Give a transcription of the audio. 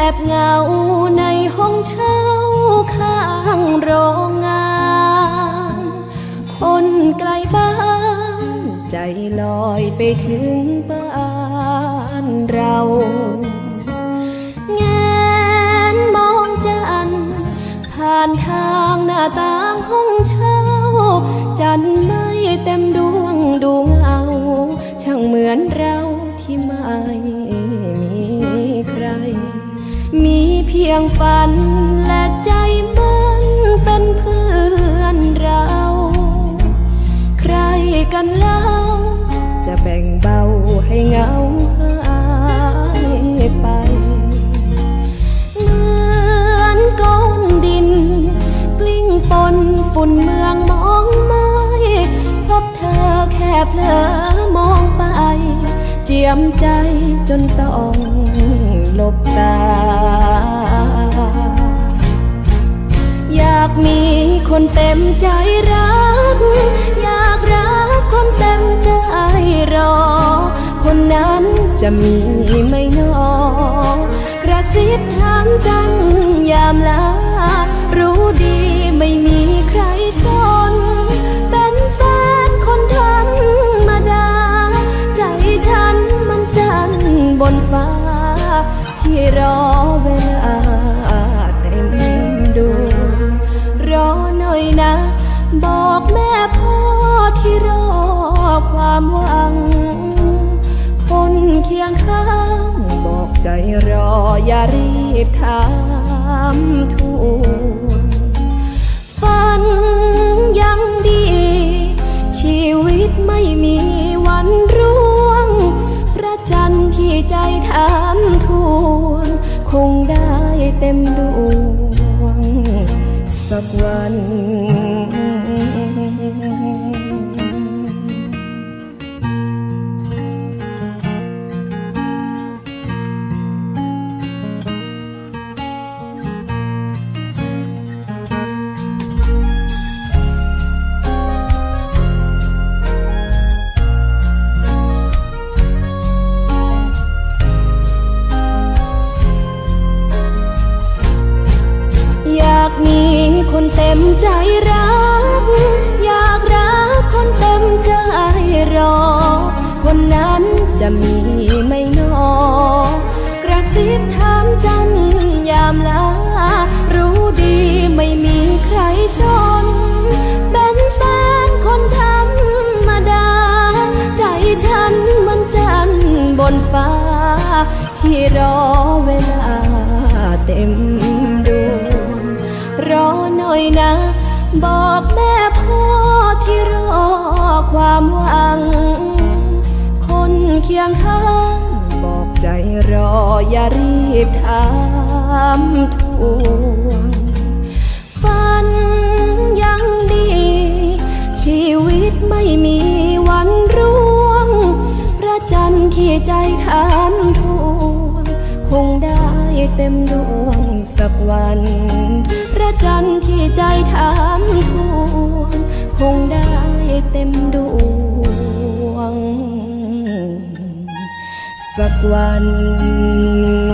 บเหงาในห้องเช่าข้างโรงงานคนไกลบ้านใจลอยไปถึงบ้านเราแงนมองจันทร์ผ่านทางหน้าต่างห้องเช่าจันทร์ไม่เต็มดวงดูเงาช่างเหมือนเราที่ไม่มีใครมีเพียงฝันและใจมันเป็นเพื่อนเราใครกันเล่าจะแบ่งเบาให้เหงาหายไปเหมือนก้อนดินกลิ้งปนฝุ่นเมืองมองไม่พบเธอแค่เผลอมองไปเจียมใจจนต้องหลบตาอยากมีคนเต็มใจรักอยากรักคนเต็มใจรอคนนั้นจะมีไหมน้อกระซิบถามจันยามลารู้ดีไม่มีใครสนเป็นแฟนคนธรรมดาใจฉันมันจันบนฟ้าที่รอเวลาเต็มดวงรอหน่อยนะบอกแม่พ่อที่รอความหวังคนเคียงข้างบอกใจรออย่ารีบถามทวงฝันยังดีชีวิตไม่มีวันร่วงพระจันทร์ที่ใจถามทวงคงได้เต็มดวงสักวันอยากมีคนเต็มใจรักอยากรักคนเต็มใจรอคนนั้นจะมีไหมน้อกระซิบถามจันยามลารู้ดีไม่มีใครสนเป็นแฟนคนธรรมดาใจฉันมันจันบนฟ้าที่รอเวลาเต็มดวงรอหน่อยนะบอกแม่พ่อที่รอความหวังคนเคียงข้างบอกใจรออย่ารีบถามทวงฝันยังดีชีวิตไม่มีวันร่วงพระจันทร์ที่ใจถามทวงคงได้เต็มดวงสักวันพระจันทร์ที่ใจถามทวงคงได้เต็มดวงสักวัน